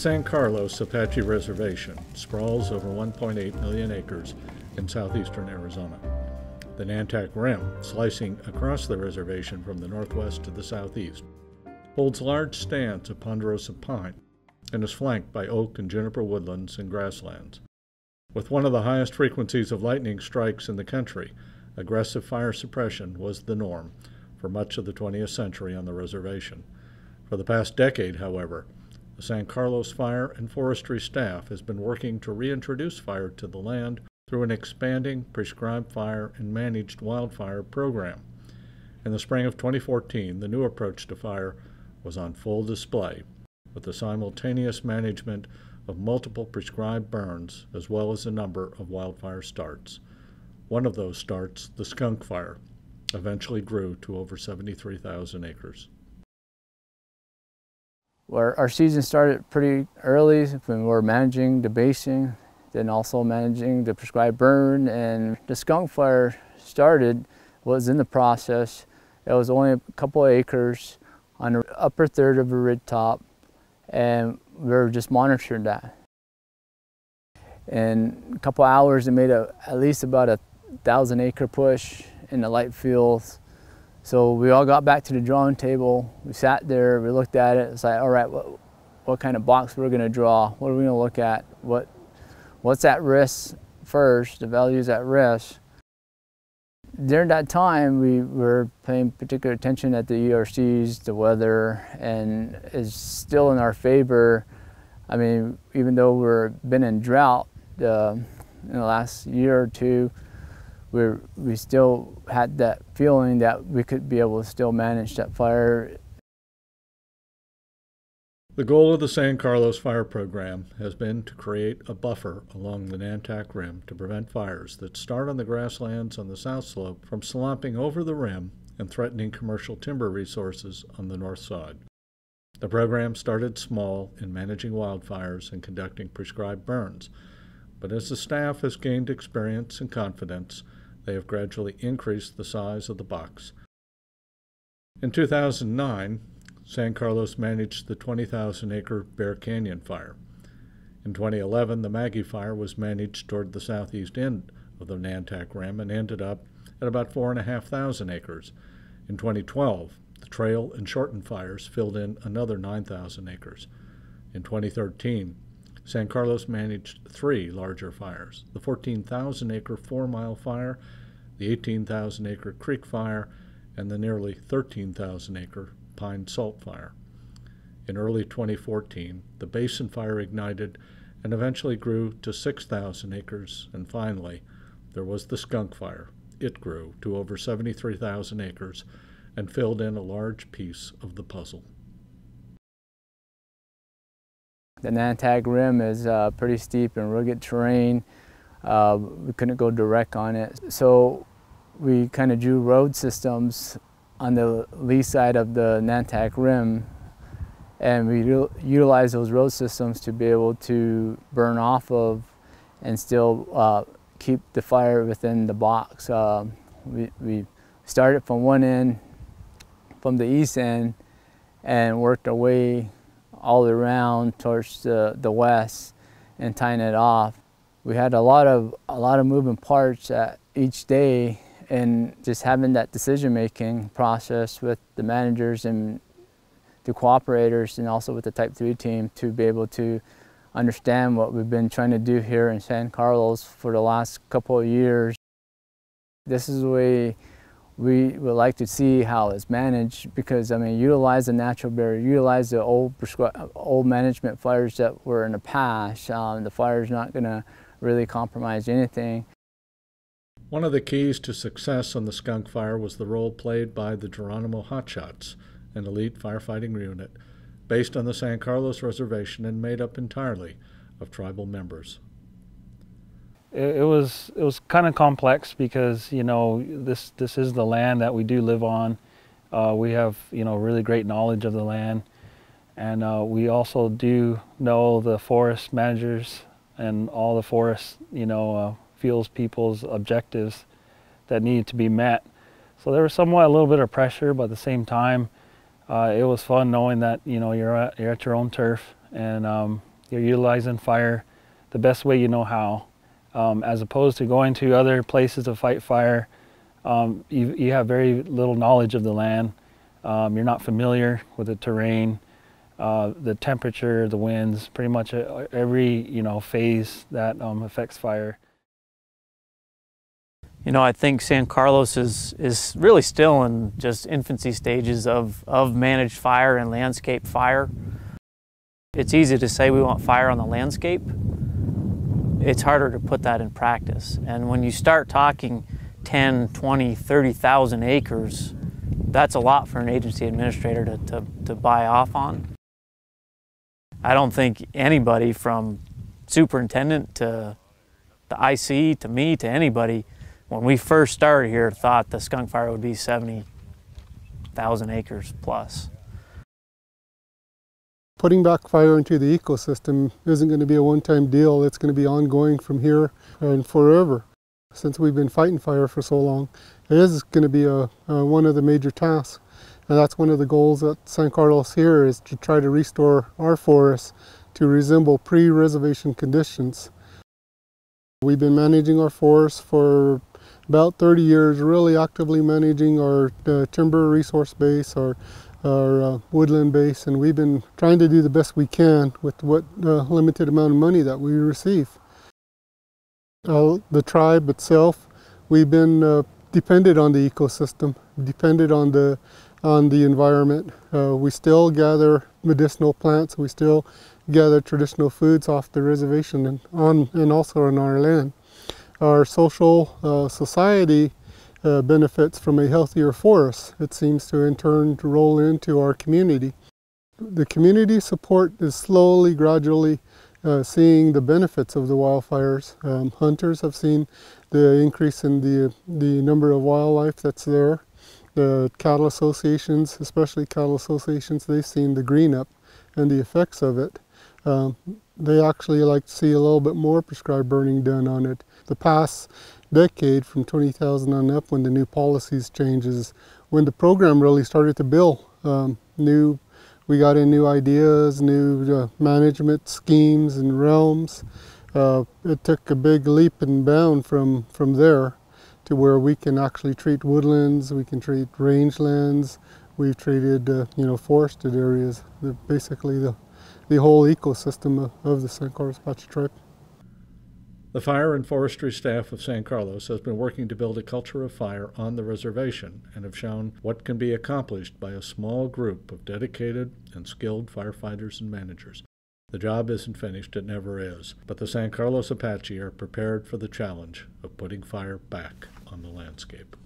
San Carlos Apache Reservation sprawls over 1.8 million acres in southeastern Arizona. The Nantac Rim, slicing across the reservation from the northwest to the southeast, holds large stands of ponderosa pine and is flanked by oak and juniper woodlands and grasslands. With one of the highest frequencies of lightning strikes in the country, aggressive fire suppression was the norm for much of the 20th century on the reservation. For the past decade, however, the San Carlos Fire and forestry staff has been working to reintroduce fire to the land through an expanding prescribed fire and managed wildfire program. In the spring of 2014, the new approach to fire was on full display, with the simultaneous management of multiple prescribed burns as well as a number of wildfire starts. One of those starts, the Skunk Fire, eventually grew to over 73,000 acres. Well, our season started pretty early when we were managing the basing, then also managing the prescribed burn, and the Skunk Fire was in the process. It was only a couple of acres on the upper third of a ridge top, and we were just monitoring that. In a couple of hours, it made at least about a 1,000-acre push in the light fields. So we all got back to the drawing table. We sat there, we looked at it. It's like, all right, what kind of box we're going to draw? What are we going to look at? What's at risk first? The values at risk. During that time, we were paying particular attention at the ERCs, the weather, and it's still in our favor. I mean, even though we've been in drought in the last year or two, we still had that feeling that we could be able to still manage that fire. The goal of the San Carlos Fire Program has been to create a buffer along the Nantac Rim to prevent fires that start on the grasslands on the south slope from slopping over the rim and threatening commercial timber resources on the north side. The program started small in managing wildfires and conducting prescribed burns, but as the staff has gained experience and confidence, they have gradually increased the size of the box. In 2009, San Carlos managed the 20,000-acre Bear Canyon Fire. In 2011, the Maggie Fire was managed toward the southeast end of the Nantac Rim and ended up at about 4,500 acres. In 2012, the Trail and Shorten fires filled in another 9,000 acres. In 2013, San Carlos managed 3 larger fires, the 14,000-acre 4 Mile Fire, the 18,000-acre Creek Fire, and the nearly 13,000-acre Pyne Salt Fire. In early 2014, the Basin Fire ignited and eventually grew to 6,000 acres, and finally, there was the Skunk Fire. It grew to over 73,000 acres and filled in a large piece of the puzzle. The Nantac Rim is pretty steep and rugged terrain. We couldn't go direct on it, so we kind of drew road systems on the lee side of the Nantac Rim, and we utilized those road systems to be able to burn off of and still keep the fire within the box. We started from one end, from the east end, and worked our way all around towards the west and tying it off. We had a lot of moving parts each day, and just having that decision-making process with the managers and the cooperators, and also with the Type 3 team, to be able to understand what we've been trying to do here in San Carlos for the last couple of years. This is the way we would like to see how it's managed, because I mean, utilize the natural barrier, utilize the old management fires that were in the past. The fire's not going to really compromise anything. One of the keys to success on the Skunk Fire was the role played by the Geronimo Hotshots, an elite firefighting unit based on the San Carlos Reservation and made up entirely of tribal members. It was kind of complex because, you know, this is the land that we do live on. We have, you know, really great knowledge of the land, and we also do know the forest managers and all the forest, you know, fields people's objectives that needed to be met. So there was somewhat a little bit of pressure, but at the same time, it was fun knowing that, you know, you're at your own turf, and You're utilizing fire the best way you know how, as opposed to going to other places to fight fire. You have very little knowledge of the land. You're not familiar with the terrain, the temperature, the winds, pretty much every phase that affects fire. I think San Carlos is really still in just infancy stages of managed fire and landscape fire. It's easy to say we want fire on the landscape. It's harder to put that in practice. And when you start talking 10, 20, 30,000 acres, that's a lot for an agency administrator to buy off on. I don't think anybody from superintendent to the IC to me to anybody, when we first started here, thought the skunk fire would be 70,000 acres plus. Putting back fire into the ecosystem isn't going to be a one-time deal. It's going to be ongoing from here and forever. Since we've been fighting fire for so long, it is going to be one of the major tasks. And that's one of the goals at San Carlos here, is to try to restore our forests to resemble pre-reservation conditions. We've been managing our forests for about 30 years, really actively managing our timber resource base, our woodland base, and we've been trying to do the best we can with what limited amount of money that we receive. The tribe itself, we've been dependent on the ecosystem, dependent on the environment. We still gather medicinal plants, we still gather traditional foods off the reservation and also on our land. Our social society benefits from a healthier forest. It seems to in turn to roll into our community. The community support is slowly, gradually seeing the benefits of the wildfires. Hunters have seen the increase in the number of wildlife that's there. The cattle associations, especially cattle associations, they've seen the green up and the effects of it. They actually like to see a little bit more prescribed burning done on it. The past decade, from 20,000 on up, when the new policies changes, when the program really started to build. We got in new ideas, new management schemes and realms. It took a big leap and bound from there to where we can actually treat woodlands, we can treat rangelands, we've treated forested areas, basically the whole ecosystem of the San Carlos Apache tribe. The fire and forestry staff of San Carlos has been working to build a culture of fire on the reservation and have shown what can be accomplished by a small group of dedicated and skilled firefighters and managers. The job isn't finished, it never is, but the San Carlos Apache are prepared for the challenge of putting fire back on the landscape.